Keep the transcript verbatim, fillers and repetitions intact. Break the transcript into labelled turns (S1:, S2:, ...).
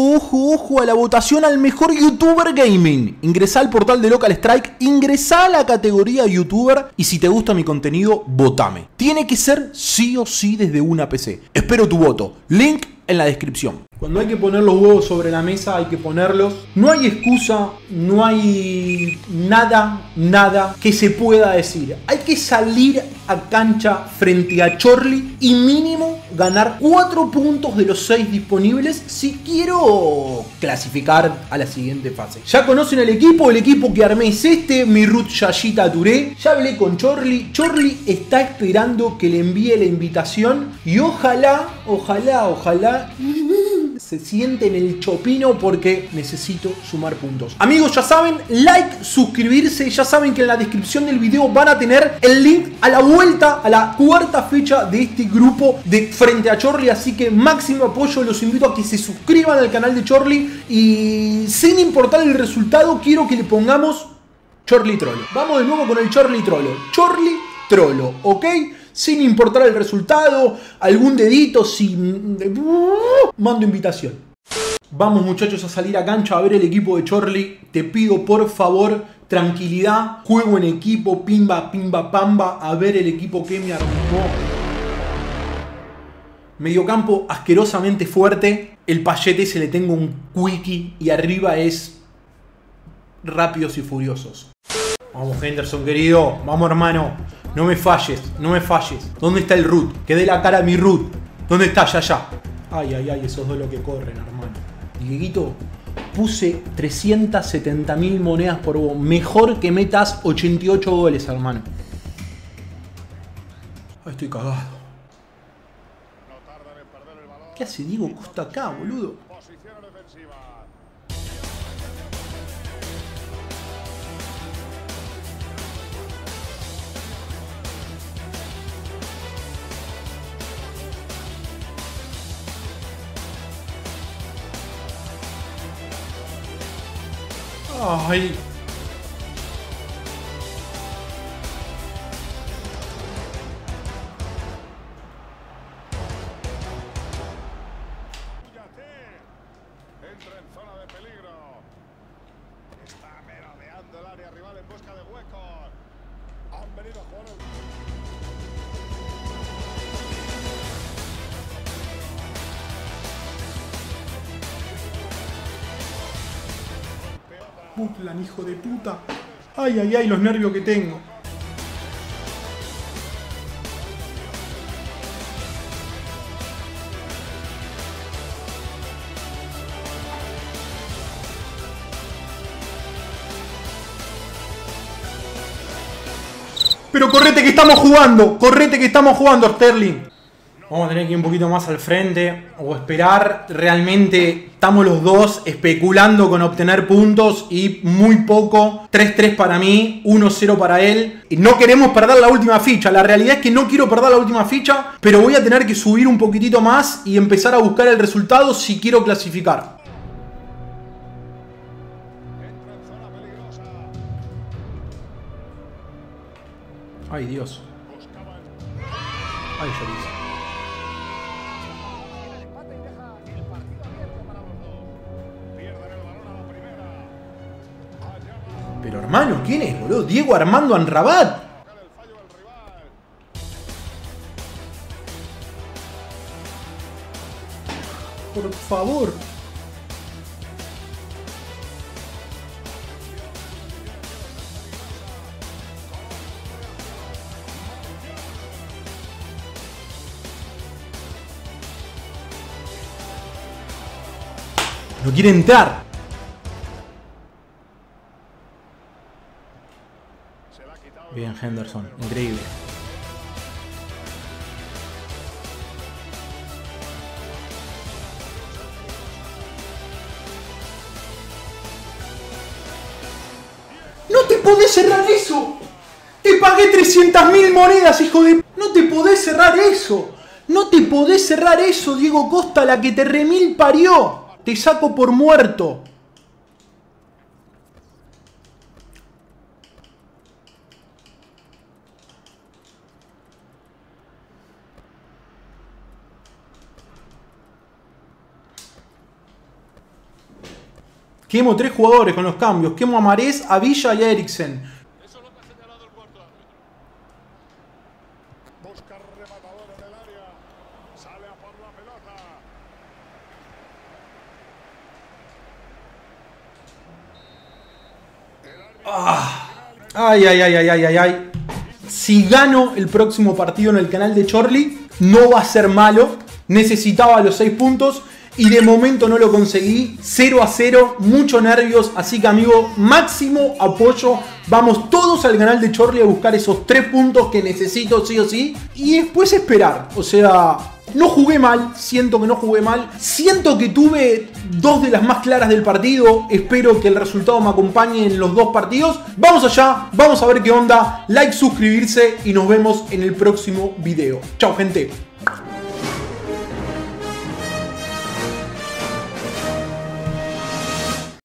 S1: ojo, ojo, ojo a la votación al mejor youtuber gaming. Ingresá al portal de Local Strike, ingresá a la categoría youtuber y si te gusta mi contenido, votame. Tiene que ser sí o sí desde una P C. Espero tu voto. Link en la descripción. Cuando hay que poner los huevos sobre la mesa, hay que ponerlos. No hay excusa, no hay nada, nada que se pueda decir. Hay que salir a cancha frente a Chorli y mínimo ganar cuatro puntos de los seis disponibles si quiero clasificar a la siguiente fase. Ya conocen el equipo, el equipo que armé es este, mi root Yashita Touré. Ya hablé con Chorli, Chorli está esperando que le envíe la invitación y ojalá, ojalá, ojalá se siente en el chopino porque necesito sumar puntos. Amigos, ya saben, like, suscribirse, ya saben que en la descripción del video van a tener el link a la vuelta, a la cuarta fecha de este grupo de frente a Chorli, así que máximo apoyo, los invito a que se suscriban al canal de Chorli y sin importar el resultado, quiero que le pongamos Chorli Trollo. Vamos de nuevo con el Chorli Trollo. Chorli Trollo, ¿ok? Sin importar el resultado, algún dedito, sin... mando invitación. Vamos muchachos a salir a cancha a ver el equipo de Chorli. Te pido por favor tranquilidad, juego en equipo, pimba, pimba, pamba, a ver el equipo que me armó. Mediocampo asquerosamente fuerte, el Payet se le tengo un quickie y arriba es Rápidos y Furiosos. Vamos Henderson querido, vamos hermano. No me falles, no me falles. ¿Dónde está el root? Que dé la cara a mi root. ¿Dónde está? Ya, ya. Ay, ay, ay, esos dos lo que corren, hermano. Y Dieguito, puse trescientas setenta mil monedas por vos. Mejor que metas ochenta y ocho goles, hermano. Ay, estoy cagado. ¿Qué hace Diego Costa acá, boludo? Ay.
S2: Entra en zona de peligro. Está merodeando el área rival en busca de huecos. Han venido a jugar el...
S1: Putlan, hijo de puta. Ay, ay, ay, los nervios que tengo. Pero correte que estamos jugando. Correte que estamos jugando, Sterling. Vamos a tener que ir un poquito más al frente o esperar. Realmente estamos los dos especulando con obtener puntos y muy poco. tres tres para mí, uno cero para él. Y no queremos perder la última ficha. La realidad es que no quiero perder la última ficha, pero voy a tener que subir un poquitito más y empezar a buscar el resultado si quiero clasificar. Ay, Dios. Ay, Lloris. Pero hermano, ¿quién es, boludo? Diego Armando Amrabat. Por favor. No quiere entrar. Bien, Henderson. Increíble. ¡No te podés cerrar eso! ¡Te pagué trescientas mil monedas, hijo de... ¡No te podés cerrar eso! ¡No te podés cerrar eso, Diego Costa, la que te remil parió! Te saco por muerto. Quemo tres jugadores con los cambios. Quemo a Marés, a Villa y a Eriksen.
S2: Eso es lo que ha señalado el cuarto árbitro. Busca rematador en el área. Sale a por la pelota.
S1: Ah. Ay, ay, ay, ay, ay, ay, ay. Si gano el próximo partido en el canal de Chorli, no va a ser malo. Necesitaba los seis puntos y de momento no lo conseguí. cero a cero, muchos nervios. Así que, amigo, máximo apoyo. Vamos todos al canal de Chorli a buscar esos tres puntos que necesito sí o sí. Y después esperar. O sea, no jugué mal. Siento que no jugué mal. Siento que tuve dos de las más claras del partido. Espero que el resultado me acompañe en los dos partidos. Vamos allá. Vamos a ver qué onda. Like, suscribirse y nos vemos en el próximo video. Chao, gente.